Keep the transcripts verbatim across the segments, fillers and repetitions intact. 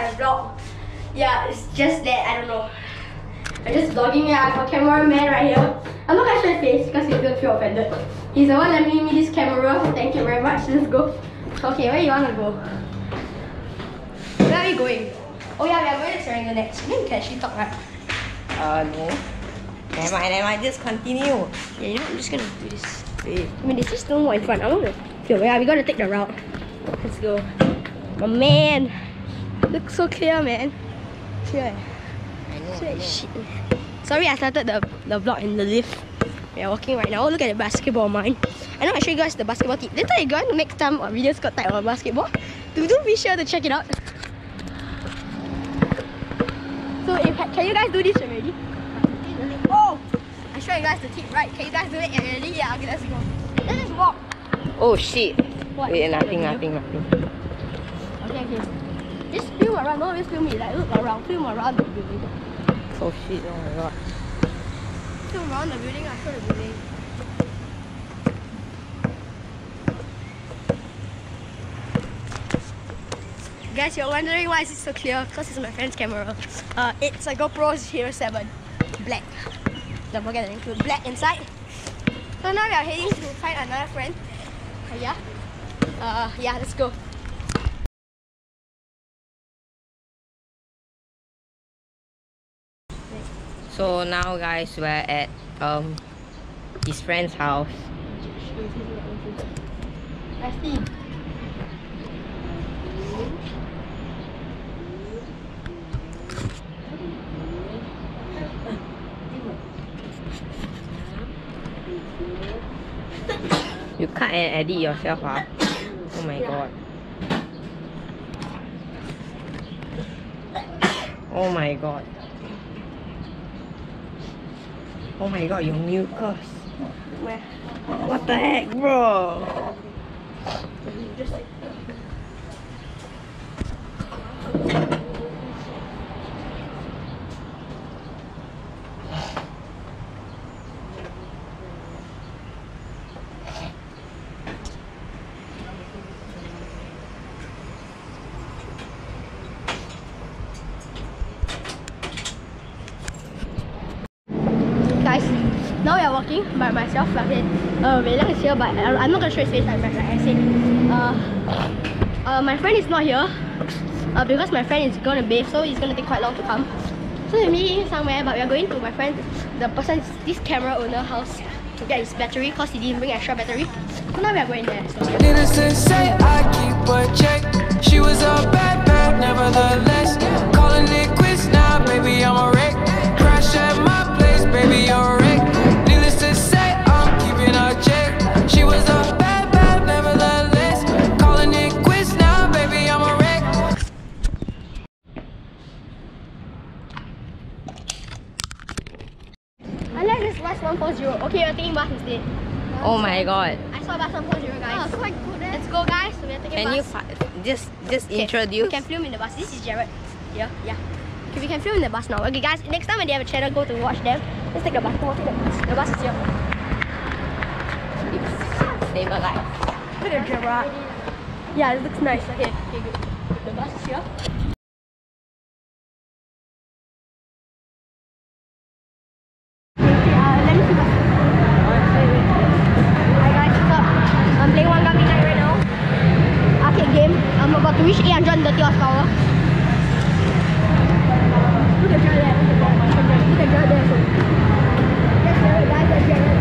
my vlog. Yeah, it's just that I don't know. I'm just vlogging. Yeah, I have a cameraman right here. I'm not gonna show his face because he's gonna feel offended. He's the one lending me this camera. Thank you very much. Let's go. Okay, where you wanna go? Where are we going? Oh yeah, we are going to Serangoon next. Then we can actually talk, right? Uh, no. Never mind, never mind. Just continue. Yeah, you know, I'm just gonna do this. Wait. I mean, there's just no more in front. I want to feel. Yeah, we're gonna take the route. Let's go. Oh man, looks so clear, man. Clear. I know. Clear as shit. Sorry, I started the the vlog in the lift. We are walking right now. Oh, look at the basketball of mine. I know I show you guys the basketball tip. Later, you guys next time our videos got type of basketball. Do do be sure to check it out. So, if, can you guys do this already? Oh, I show you guys the tip, right? Can you guys do it already? Yeah. Okay, let's go. Let's just walk. Oh shit. What? Wait, nothing, nothing, nothing. Okay, okay. Just film around, don't always film me. Like, look around, film around the building. Oh shit, oh my god. Film around the building, I show the building. Guys, you're wondering why is it so clear? Because it's my friend's camera. Uh, it's a GoPro Hero seven. Black. Don't forget to include black inside. So now we are heading to find another friend. Uh, yeah? Uh, yeah, let's go. So now guys, we're at um his friend's house. I see. You cut and edit yourself, huh? Oh my god. Oh my god. Oh my god, your mucus. Where? What the heck, bro? Just like guys, now we are walking by myself. Okay, uh, Wei Liang is here, but I, I'm not gonna show his face like, like I said. Uh, uh, my friend is not here uh, because my friend is gonna bathe, so it's gonna take quite long to come. So we're meeting somewhere, but we are going to my friend, the person's this camera owner house to get his battery because he didn't bring extra battery. So now we are going there. So, yeah. Needless to say, I keep a check. She was a bad bad, nevertheless. Calling it quits now, baby, I'm a wreck. Crash at my place, baby, you're a wreck. Needless to say, I'm keeping a check. She was a bad bad, nevertheless. Calling it quits now, baby, I'm a wreck. I like this bus one four zero. Okay, we're taking bus instead. Oh my god. I saw bus one four zero, guys. Oh, quite good. Let's go, guys. We're taking Can bus. you fi just just Okay, introduce? we can film in the bus. This is Jared. Yeah, yeah. Okay, we can film in the bus now. Okay, guys. Next time when they have a channel, go to watch them. Let's take the bus. Come on, take the bus. The bus is here. Save a life. Look at Jared. Yeah, it looks nice. Okay, okay, good. The bus is here. Okay, uh, let me see the. Hi guys, what's up? I'm playing One Gummy Night right now. Arcade game. I'm about to reach eight hundred thirty horsepower. Look at Jared there. Look at Jared there. That's Jared, guys. That's Jared.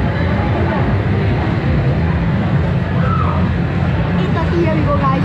eight thirty, here we go, guys.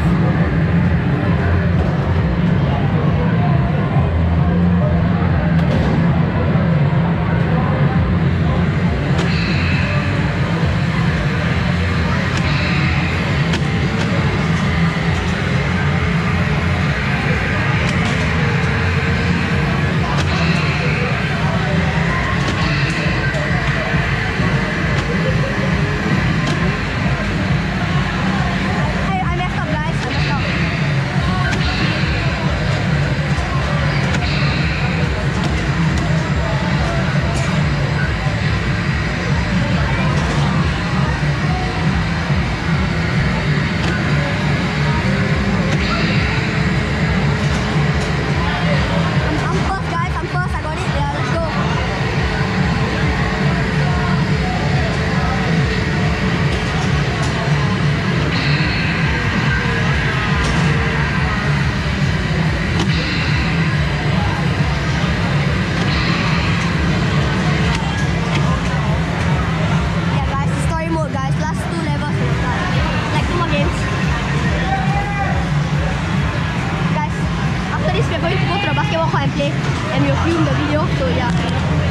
play and we'll film the video. So yeah.